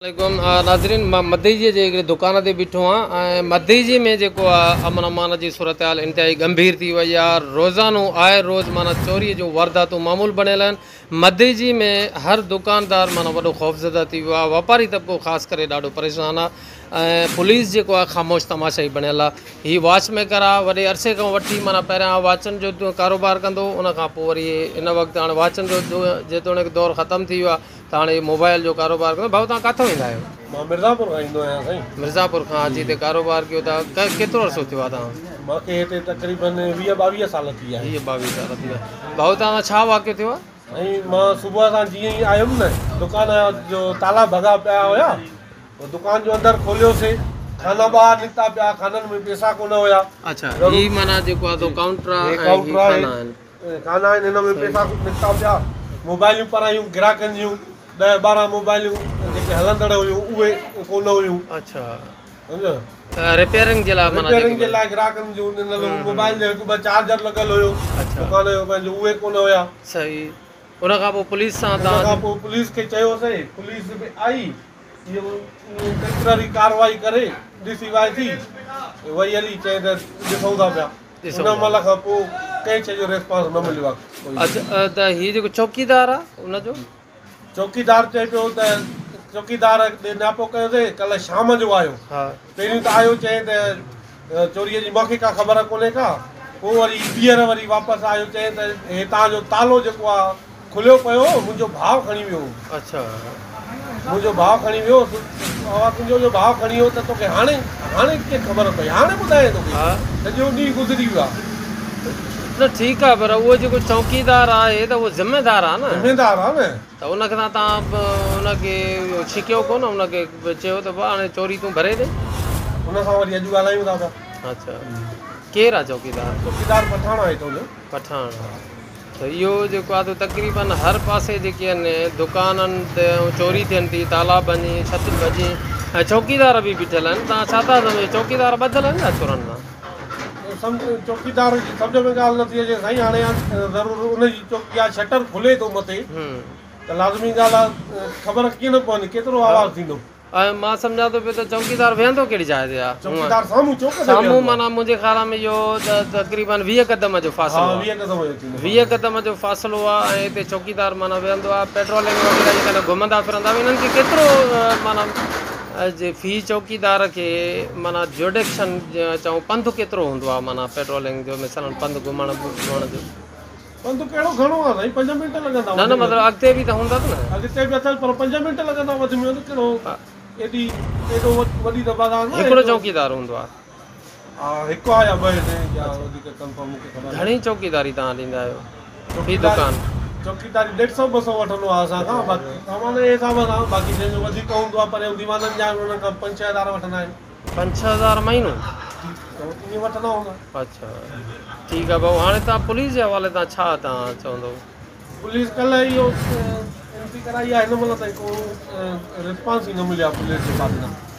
वालेकुम नाज़रीन, मां मदई जे दुकान ते बीठो आहियां। मदई जी में जेको आहे अमन अमान जी सूरत हाल इंतहाई गंभीर थी वई आहे। रोज़ानो आए रोज़ माना चोरीअ जो वारदातूं मामूल बणियल आहिनि। मदई जी में हर दुकानदार माना वॾो ख़ौफ़ज़दा थी वियो आहे। वापारी तबिको ख़ासि करे ॾाढो परेशान आहे ऐं पुलिस जेको आहे ख़ामोश तमाशा ई बणियल आहे। हीअ वॉच मेकर आहे, वॾे अरसे खां वठी माना पहिरियां वाचनि जो कारोबार कंदो, उनखां पोइ वरी इन वक़्तु हाणे वाचनि जो जेतोणीकि दौरु ख़तमु थी वियो आहे त हाणे मोबाइल जो कारोबार कंदो। भाऊ, तव्हां किथां ईंदा आहियो? मां मिर्ज़ापुर खां ईंदो आहियां साईं। मिर्ज़ापुर खां अची हिते कारोबार कयो था। केतिरो अर्सो थियो आहे तव्हां? मूंखे हिते तक़रीबन 20-22 साल थी विया आहिनि। 22 साल थी विया। भाऊ, तव्हां छा वाक़ियो थियो आहे? ऐं मां सुबुह सां जीअं ई आयुमि न, दुकान जो ताला भॻा पिया हुया, दुकान जो अंदरि खोलियोसीं, खाना ॿाहिरि निकिता पिया, खाननि में पैसा कोन हुया। अच्छा, ही माना जेको आहे काउंटर आहे, खाना आहिनि, हिन में पैसा निकिता पिया। मोबाइलियूं परायूं ग्राहकनि जूं 10-12 मोबाइलियूं जेके हलंदड़ हुयूं उहे कोन हुयूं। अच्छा, सम्झो, रिपेयरिंग जे लाइ रिपेयरिंग जे लाइ ग्राहकनि जूं मोबाइल जो हिकु ॿ चार्जर लॻल हुयो दुकान जो पंहिंजो, उहे कोन हुया। सही। उनखां पोइ पुलिस सां उनखां पोइ पुलिस खे चयोसीं, पुलिस बि आई, इहो टेम्पररी कार्रवाई करे ॾिसी वाई थी, वई हली, चए त ॾिसूं था पिया। उन महिल खां पोइ कंहिं शइ जो रिस्पॉन्स न मिलियो आहे। अच्छा, त हीअ जेको चौकीदार आहे उनजो? चौकीदार चए पियो त चौकीदार ॾे नापो कयोसीं, कल्ह शाम जो आयो। हा, पहिरियों त आयो, चए त चोरीअ जी मूंखे का ख़बर कोन्हे का। पोइ वरी ॿीहर वरी वापसि आयो, चए त हितां जो तालो जेको आहे खुलियो पियो, मुंहिंजो भाउ खणी वियो। अच्छा, मुंहिंजो भाउ खणी वियो। तुंहिंजो जो भाउ खणी वियो त तोखे हाणे कीअं ख़बर पई? हाणे ॿुधाए तोखे? सॼो ॾींहुं गुज़री वियो आहे। न ठीकु आहे, पर उहो जेको चौकीदार आहे त उहो ज़िमेदार आहे न। ज़िमेदार आहे न, त उनखे तव्हां उनखे छिकियो कोन, उनखे चयो त भाउ हाणे चोरी तूं भरे ॾे? हुन सां वरी अॼु ॻाल्हायूं था पिया। अच्छा, केरु आहे चौकीदार? चौकीदार पठाण आहे तो पठाण। त इहो जेको आहे त तक़रीबन हर पासे जेके आहिनि दुकाननि ते चोरी थियनि थी, ताला भञी, छत भॼी, ऐं चौकीदार बि बीठल आहिनि। तव्हां छा था सम्झो, चौकीदार ॿधियल आहिनि छा चोरनि मां? चौकीदार सम्झ में ॻाल्हि नथी अचे साईं। हाणे ज़रूरु उनजी चौकी आहे, शटर खुले थो मथे, त लाज़मी ॻाल्हि आहे, ख़बर कीअं न पवंदी, केतिरो आवाज़ु थींदो। ऐं मां सम्झां थो पियो त चौकीदार वेहंदो कहिड़ी जाइ ते आहे? चौकीदार साम्हूं चौक ते साम्हूं, माना मुंहिंजे ख़्याल में इहो तक़रीबन 20 क़दम जो फ़ासिलो आहे। 20 क़दम जो फ़ासिलो आहे ऐं हिते चौकीदार माना वेहंदो आहे। पेट्रोलिंग वग़ैरह जेकॾहिं घुमंदा फिरंदा, इन्हनि खे केतिरो माना फी चौकीदार खे माना जुडिक्शन चऊं पंधु केतिरो हूंदो आहे? माना पेट्रोलिंग जो मिसाल पंधु घुमण जो पंधु कहिड़ो घणो आहे साईं? 5 मिंट लॻंदा। न मतिलबु अॻिते बि त हूंदा न? अॻिते बि अथसि, पर 5 मिंट लॻंदा वधि में वधि। कहिड़ो एॾो वॾी दफ़ा न। हिकिड़ो चौकीदार हूंदो आहे? हा, हिकु आहे या ॿ हिते, या वधीक कंफर्म मूंखे ख़बर। घणी चौकीदारी तव्हां ॾींदा आहियो फी दुकान? चौकीदारी 150-200 वठंदो आहे असांखां, बाक़ी सामान जे हिसाब सां। बाक़ी जंहिंजो वधीक हूंदो आहे, पर दीवाननि जा हुन खां 5-6 हज़ार वठंदा आहिनि। 5-6 हज़ार महीनो ईअं वठंदा हूंदा। अच्छा, ठीकु आहे भाऊ। हाणे तव्हां पुलिस जे हवाले तां छा तव्हां चवंदव? पुलिस कल्ह इहो एंट्री कराई आहे, हिन महिल ताईं को रिस्पॉन्स ई न मिलियो आहे पुलिस जे पासे खां।